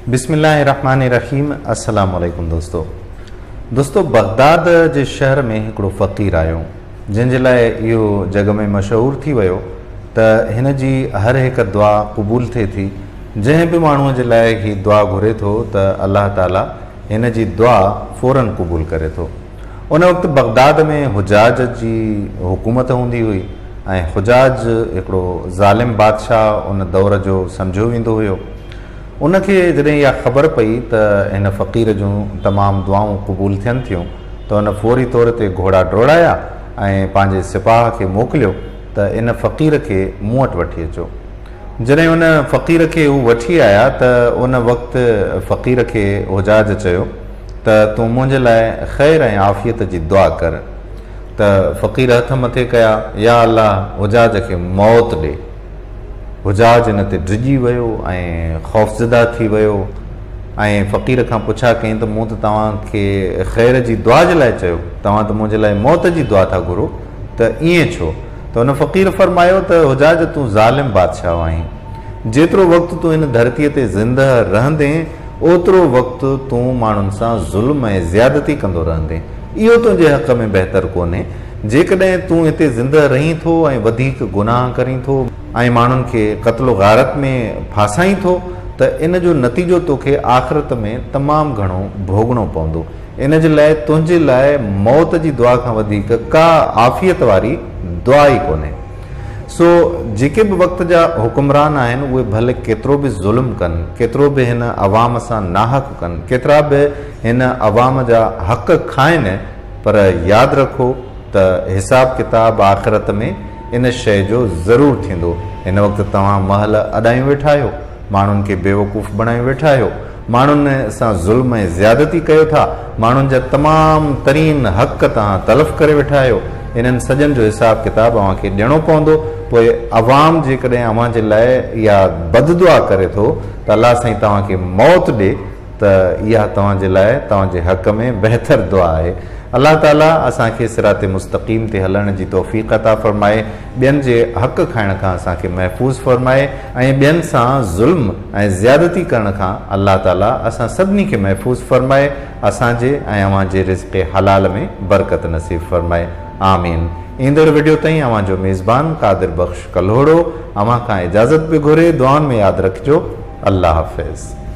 बिस्मिल्लाहिर्रहमानिर्रहीम। अस्सलाम वालेकुम दोस्तों बगदाद जे शहर में हिकिड़ो फ़क़ीर आयो जंहिंजे लाइ इहो जग में मशहूर थी वियो त हिन जी हर हिकु दुआ क़बूल थिए थी। जंहिं बि माण्हूअ जे लाइ ही दुआ घुरे थो त अल्लाह ताला हिन जी दुआ फ़ौरन क़बूल करे थो। उन वक़्तु बगदाद में हुजाज जी हुकूमत हूंदी हुई ऐं हुजाज हिकिड़ो ज़ालिम बादशाह उन दौर जो सम्झो वेंदो हुयो। उनखे जॾहिं इहा ख़बर पई त हिन फ़क़ीर जूं तमामु दुआऊं क़बूल थियनि थियूं त उन फौरी तौर ते घोड़ा डोड़ाया ऐं पंहिंजे सिपाह खे मोकिलियो त इन फ़क़ीर खे मूं वटि वठी अचो। जॾहिं उन फ़क़ीर खे हू वठी आया त उन वक़्तु फ़क़ीर खे हुजाज चयो त तूं मुंहिंजे लाइ ख़ैर ऐं आफ़ियत जी दुआ कर। त फ़क़ीर हथ मथे कया, या अल्लाह हुजाज खे मौत ॾे। हुजाज इन ते डिॼी वियो ऐं ख़ौफ़ज़दा थी वियो ऐं फ़क़ीर खां पुछा कईं त मूं त तव्हांखे ख़ैर जी दुआ जे लाइ चयो, तव्हां त मुंहिंजे लाइ मौत जी दुआ था घुरो, त ईअं छो? त हुन फ़क़ीर फ़रमायो त हुजाज तूं ज़ालिम बादशाह आहीं। जेतिरो वक़्तु तूं हिन धरतीअ ते ज़िंदह रहंदे ओतिरो वक़्तु तूं माण्हुनि सां ज़ुल्म ऐं ज़्यादती कंदो रहंदे। इहो तुंहिंजे हक़ में बहितर कोन्हे। जेकॾहिं तूं हिते ज़िंदह रहीं थो ऐं वधीक गुनाह करीं थो ऐं माण्हुनि खे क़त्लो गारत में फासाईं थो त इन जो नतीजो तोखे आख़िरत में तमामु घणो भोगणो पवंदो। इन जे लाइ तुंहिंजे लाइ मौत जी दुआ खां वधीक का आफ़ियत वारी दुआ ई कोन्हे। सो जेके बि वक़्त जा हुकुमरान आहिनि उहे भले केतिरो बि ज़ुल्म कनि, केतिरो बि हिन अवाम सां नाहक कनि, केतिरा बि हिन अवाम जा हक़ खाइनि, पर यादि रखो त हिसाब किताब आख़िरत में इन शइ जो ज़रूरु थींदो। हिन वक़्तु तव्हां महल अॾायूं वेठा आहियो, माण्हुनि खे बेवकूफ़ बणायूं वेठा आहियो, माण्हुनि सां ज़ुल्म ऐं ज़्यादती कयो था, माण्हुनि जा तमामु तरीन हक़ तव्हां तलफ़ करे वेठा आहियो। इन्हनि सॼनि जो हिसाब किताब अव्हांखे ॾियणो पवंदो। पोइ अवाम जेकॾहिं अव्हां जे लाइ इहा बददुआ करे थो त अल्लाह साईं तव्हांखे मौत ॾे, त इहा तव्हांजे लाइ तव्हांजे हक़ में बहितर दुआ आहे। अल्लाह ताला असांखे सिरात मुस्तक़ीम ते हलण जी तौफ़ीक़ अता फ़रमाए, ॿियनि जे हक़ खाइण खां असांखे महफ़ूज़ फ़रमाए ऐं ॿियनि सां ज़ुल्म ऐं ज़्यादती करण खां अल्लाह ताला असां सभिनी खे महफ़ूज़ फ़रमाए, असांजे ऐं अव्हांजे रिज़्क़े हलाल में बरकत नसीब फ़रमाए। आमीन। ईंदड़ वीडियो ताईं अव्हांजो मेज़बान क़ादिर बख़्श कल्होड़ो अव्हां खां इजाज़त बि घुरे। दुआउनि में यादि रखिजो। अल्लाह हाफ़िज़।